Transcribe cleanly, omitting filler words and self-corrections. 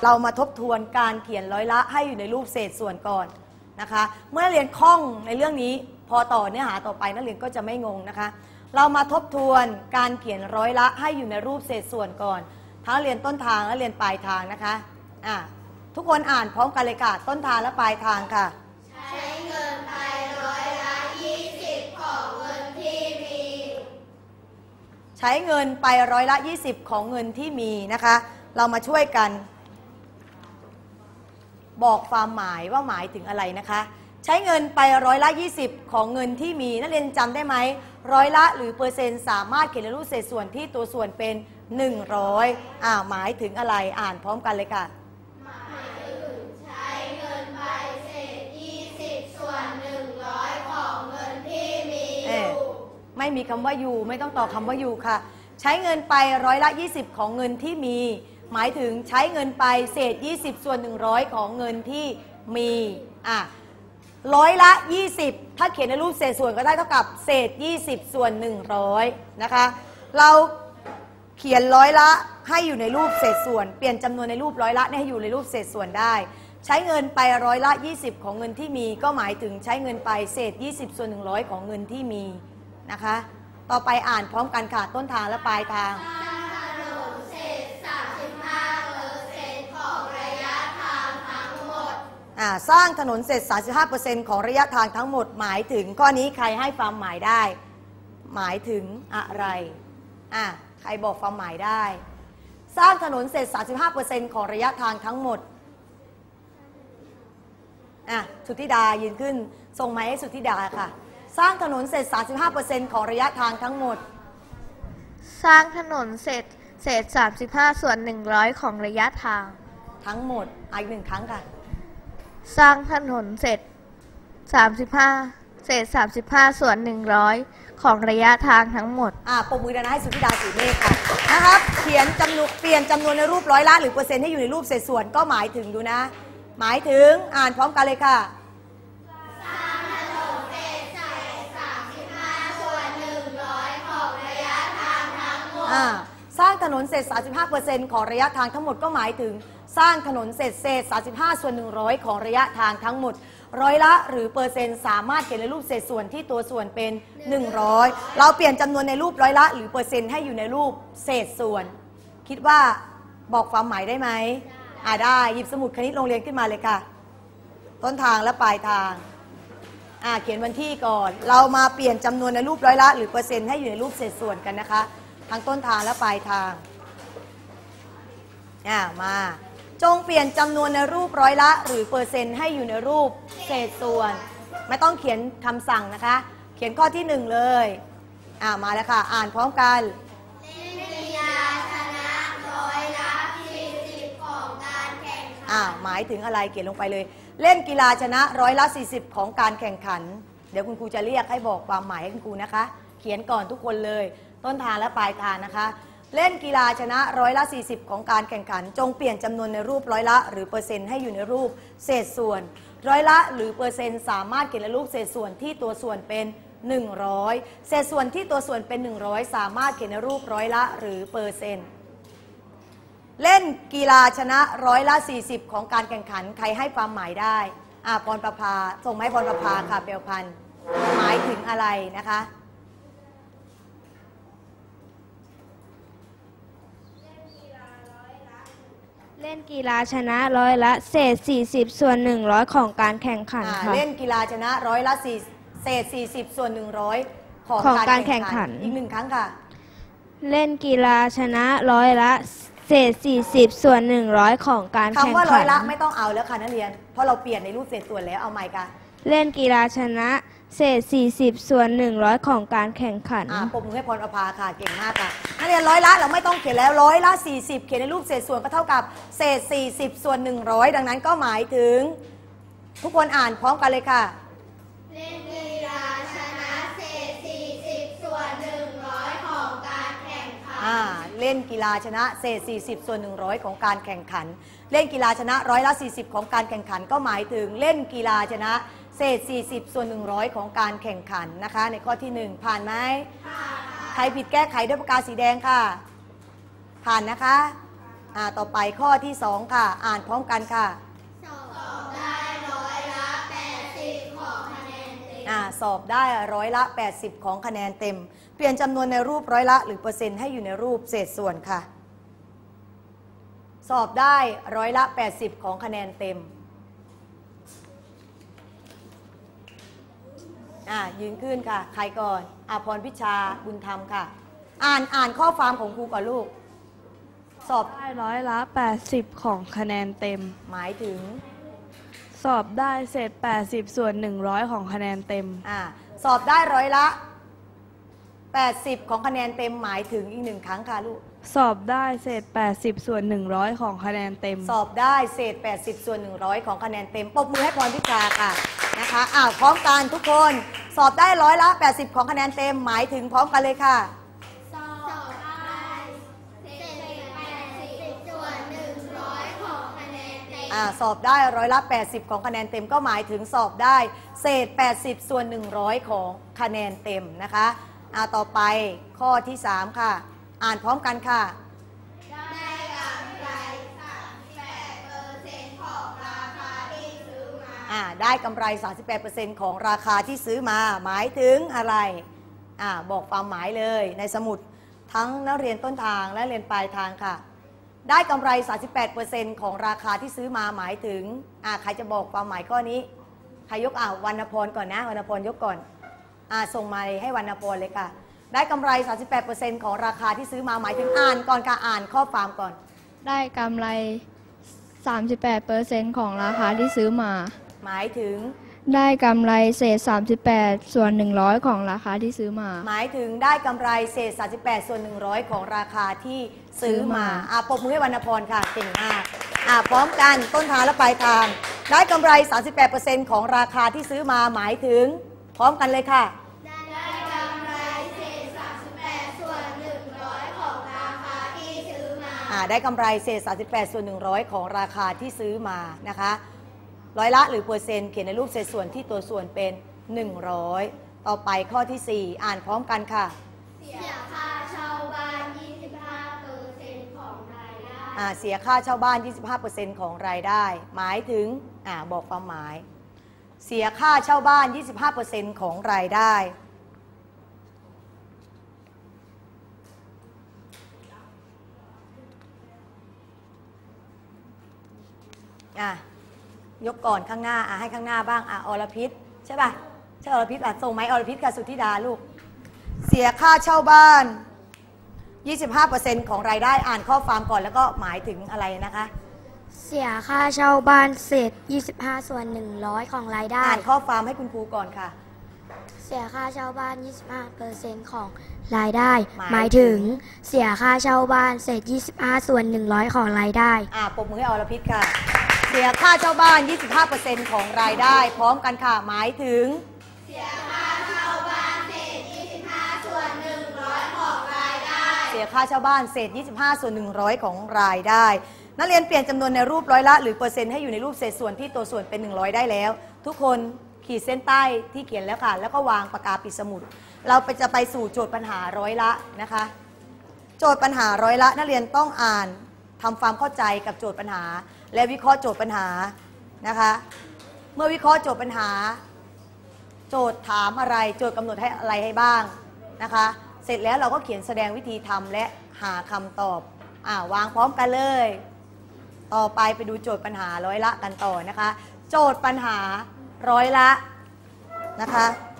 เรามาทบทวนการเขียนร้อยละให้อยู่ในรูปเศษส่วนก่อนนะคะเมื่อเรียนคล่องในเรื่องนี้พอต่อเนื้อหาต่อไปนักเรียนก็จะไม่งงนะคะเรามาทบทวนการเขียนร้อยละให้อยู่ในรูปเศษส่วนก่อนทั้งเรียนต้นทางและเรียนปลายทางนะคะทุกคนอ่านพร้อมกันเลยค่ะต้นทางและปลายทางค่ะใช้เงินไปร้อยละ20ของเงินที่มีใช้เงินไปร้อยละ20ของเงินที่มีนะคะเรามาช่วยกันบอกความหมายว่าหมายถึงอะไรนะคะใช้เงินไปร้อยละ20ของเงินที่มีนักเรียนจำได้ไหมร้อยละหรือเปอร์เซ็นต์สามารถเขียนในรูปเศษส่วนที่ตัวส่วนเป็น100หมายถึงอะไรอ่านพร้อมกันเลยค่ะหมายถึงใช้เงินไปเศษ20ส่วน100ของเงินที่มีอยู่ไม่มีคำว่าอยู่ไม่ต้องต่อคำว่าอยู่ค่ะใช้เงินไปร้อยละ20ของเงินที่มีหมายถึงใช้เงินไปเศษ20ส่วน100ของเงินที่มีร้อยละ20ถ้าเขียนในรูปเศษส่วนก็ได้เท่ากับเศษ20ส่วน100นะคะเราเขียนร้อยละให้อยู่ในรูปเศษส่วนเปลี่ยนจำนวนในรูปร้อยละให้อยู่ในรูปเศษส่วนได้ใช้เงินไปร้อยละ20ของเงินที่มีก็หมายถึงใช้เงินไปเศษ20ส่วน100ของเงินที่มีนะคะต่อไปอ่านพร้อมกันค่ะต้นทางและปลายทางสร้างถนนเสร็จ 35% ของระยะทางทั้งหมดหมายถึงข้อนี้ใครให้ความหมายได้หมายถึงอะไรใครบอกความหมายได้สร้างถนนเสร็จ 35% ของระยะทางทั้งหมดสุทธิดายืนขึ้นส่งไม้ให้สุทธิดาค่ะสร้างถนนเสร็จ 35% ของระยะทางทั้งหมดสร้างถนนเสร็จ35ส่วน100ของระยะทางทั้งหมดอีกหนึ่งครั้งค่ะสร้างถนนเสร็จ35ส่วน100ของระยะทางทั้งหมดปรบมือดังให้สุทธิดาสีเมฆค่ะนะครับเขียนจำนวนเปลี่ยนจำนวนในรูปร้อยละหรือเปอร์เซ็นต์ให้อยู่ในรูปเศษส่วนก็หมายถึงดูนะหมายถึงอ่านพร้อมกันเลยค่ะสร้างถนนเสร็จ35ส่วน100ของระยะทางทั้งหมดสร้างถนนเสร็จ 35% ของระยะทางทั้งหมดก็หมายถึงสร้างถนนเสร็จ35ส่วน100ของระยะทางทั้งหมดร้อยละหรือเปอร์เซ็นต์สามารถเขียนในรูปเศษส่วนที่ตัวส่วนเป็น100เราเปลี่ยนจำนวนในรูปร้อยละหรือเปอร์เซ็นต์ให้อยู่ในรูปเศษส่วนคิดว่าบอกความหมายได้ไหมได้หยิบสมุดคณิตโรงเรียนขึ้นมาเลยค่ะต้นทางและปลายทางเขียนวันที่ก่อนเรามาเปลี่ยนจำนวนในรูปร้อยละหรือเปอร์เซ็นต์ให้อยู่ในรูปเศษส่วนกันนะคะทั้งต้นทางและปลายทางมาจงเปลี่ยนจำนวนในรูปร้อยละหรือเปอร์เซ็นต์ให้อยู่ในรูปเศษส่วนไม่ต้องเขียนคำสั่งนะคะเขียนข้อที่1เลยมาแล้วค่ะอ่านพร้อมกันเล่นกีฬาชนะร้อยละ40ของการแข่งขันหมายถึงอะไรเขียนลงไปเลยเล่นกีฬาชนะร้อยละ40ของการแข่งขันเดี๋ยวคุณครูจะเรียกให้บอกความหมายให้คุณครูนะคะเขียนก่อนทุกคนเลยต้นทางและปลายทางนะคะเล่นกีฬาชนะร้อยละ40ของการแข่งขันจงเปลี่ยนจำนวนในรูปร้อยละหรือเปอร์เซ็นต์ให้อยู่ในรูปเศษส่วนร้อยละหรือเปอร์เซ็นต์สามารถเขียนในรูปเศษส่วนที่ตัวส่วนเป็น100เศษส่วนที่ตัวส่วนเป็น100สามารถเขียนในรูปร้อยละหรือเปอร์เซ็นต์เล่นกีฬาชนะร้อยละ40ของการแข่งขันใครให้ความหมายได้พรประภาส่งให้พรประภาค่ะเปลวพันธ์หมายถึงอะไรนะคะเล่นกีฬาชนะร้อยละเศษ40ส่วน100ของการแข่งขันค่ะเล่นกีฬาชนะร้อยละเศษ40ส่วน100ของการแข่งขันอีกหนึ่งครั้งค่ะเล่นกีฬาชนะร้อยละเศษ40ส่วน100ของการแข่งขันคำว่าร้อยละไม่ต้องเอาแล้วค่ะนักเรียนเพราะเราเปลี่ยนในรูปเศษส่วนแล้วเอาใหม่ค่ะเล่นกีฬาชนะเศษ40ส่วน100ของการแข่งขันปรบมือให้พรประภาค่ะเก่งมากค่ะนักเรียนร้อยละเราไม่ต้องเขียนแล้วร้อยละ40เขียนในรูปเศษส่วนก็เท่ากับเศษ40ส่วน100ดังนั้นก็หมายถึงทุกคนอ่านพร้อมกันเลยค่ะเล่นกีฬาชนะเศษ40ส่วน100ของการแข่งขันเล่นกีฬาชนะเศษ40ส่วน100ของการแข่งขันเล่นกีฬาชนะร้อยละ40ของการแข่งขันก็หมายถึงเล่นกีฬาชนะเศษ40ส่วน100ของการแข่งขันนะคะในข้อที่1ผ่านไหมผ่านใครผิดแก้ไขด้วยปากกาสีแดงค่ะผ่านนะคะต่อไปข้อที่2ค่ะอ่านพร้อมกันค่ะสอบได้ร้อยละ80ของคะแนนเต็มสอบได้ร้อยละ80ของคะแนนเต็มเปลี่ยนจำนวนในรูปร้อยละหรือเปอร์เซ็นต์ให้อยู่ในรูปเศษส่วนค่ะสอบได้ร้อยละ80ของคะแนนเต็มยืนขึ้นค่ะใครก่อนพรพิชาบุญธรรมค่ะอ่านข้อความของครูก่อนลูกสอบได้ร้อยละ80ของคะแนนเต็มหมายถึงสอบได้เศษ80ส่วน100ของคะแนนเต็มสอบได้ร้อยละ80ของคะแนนเต็มหมายถึงอีก1ครั้งค่ะลูกสอบได้เศษ80ส่วน100ของคะแนนเต็มสอบได้เศษ80ส่วน100ของคะแนนเต็มปรบมือให้พรพิชาค่ะนะคะพร้อมกันทุกคนสอบได้ร้อยละ80ของคะแนนเต็มหมายถึงพร้อมกันเลยค่ะสอบได้เศษ80ส่วน100ของคะแนนเต็มสอบได้ร้อยละ80ของคะแนนเต็มก็หมายถึงสอบได้เศษ80ส่วน100ของคะแนนเต็มนะคะต่อไปข้อที่3ค่ะอ่านพร้อมกันค่ะได้กำไร38%ของราคาที่ซื้อมาได้กำไร 38% ของราคาที่ซื้อมาหมายถึงอะไรบอกความหมายเลยในสมุดทั้งนักเรียนต้นทางและเรียนปลายทางค่ะได้กำไร 38% ของราคาที่ซื้อมาหมายถึงใครจะบอกความหมายข้อนี้ใครยกวรรณพรก่อนนะวรรณพรยกก่อนส่งมาให้วรรณพรเลยค่ะได้กำไร 38% ของราคาที่ซื้อมาหมายถึงอ่านก่อนค่ะอ่านข้อความก่อนได้กำไร 38% ของราคาที่ซื้อมาหมายถึงได้กำไรเศษ38ส่วน100ของราคาที่ซื้อมาหมายถึงได้กำไรเศษ38ส่วน100ของราคาที่ซื้อมาปรบมือให้วรรณพรค่ะเก่งมากพร้อมกันต้นทางและปลายทางได้กำไร 38% ของราคาที่ซื้อมาหมายถึงพร้อมกันเลยค่ะได้กำไรเศษ38ส่วน100ของราคาที่ซื้อมาได้กำไรเศษ38ส่วน100ของราคาที่ซื้อมานะคะร้อยละหรือเปอร์เซ็นต์เขียนในรูปเศษส่วนที่ตัวส่วนเป็น100ต่อไปข้อที่4อ่านพร้อมกันค่ะเสียค่าเช่าบ้าน 25% ของรายได้เสียค่าเช่าบ้าน 25% ของรายได้หมายถึงบอกความหมายเสียค่าเช่าบ้าน 25% ของรายได้ยกก่อนข้างหน้าให้ข้างหน้าบ้างอรพิษใช่ป่ะใช่อรพิษส่งไหมอรพิษค่ะสุทธิดาลูกเสียค่าเช่าบ้าน 25% ของรายได้อ่านข้อความก่อนแล้วก็หมายถึงอะไรนะคะเสียค่าเช่าบ้านเศษ25ส่วน100ของรายได้อ่านข้อความให้คุณครูก่อนค่ะเสียค่าเช่าบ้าน 25% ของรายได้หมายถึงเสียค่าเช่าบ้านเศษ25ส่วน100ของรายได้ปรบมือให้อรพิษค่ะเสียค่าเช่าบ้าน 25% ของรายได้พร้อมกันค่ะหมายถึงเสียค่าเช่าบ้านเศษ25ส่วน100ของรายได้เสียค่าเช่าบ้านเศษ25ส่วน100ของรายได้นักเรียนเปลี่ยนจำนวนในรูปร้อยละหรือเปอร์เซ็นต์ให้อยู่ในรูปเศษส่วนที่ตัวส่วนเป็น100ได้แล้วทุกคนขีดเส้นใต้ที่เขียนแล้วค่ะแล้วก็วางปากกาปิดสมุดเราจะไปสู่โจทย์ปัญหาร้อยละนะคะโจทย์ปัญหาร้อยละนักเรียนต้องอ่านทำความเข้าใจกับโจทย์ปัญหาและวิเคราะห์โจทย์ปัญหานะคะเมื่อวิเคราะห์โจทย์ปัญหาโจทย์ถามอะไรโจทย์กำหนดให้อะไรให้บ้างนะคะเสร็จแล้วเราก็เขียนแสดงวิธีทำและหาคำตอบวางพร้อมกันเลยต่อไปดูโจทย์ปัญหาร้อยละกันต่อนะคะโจทย์ปัญหาร้อยละนะคะ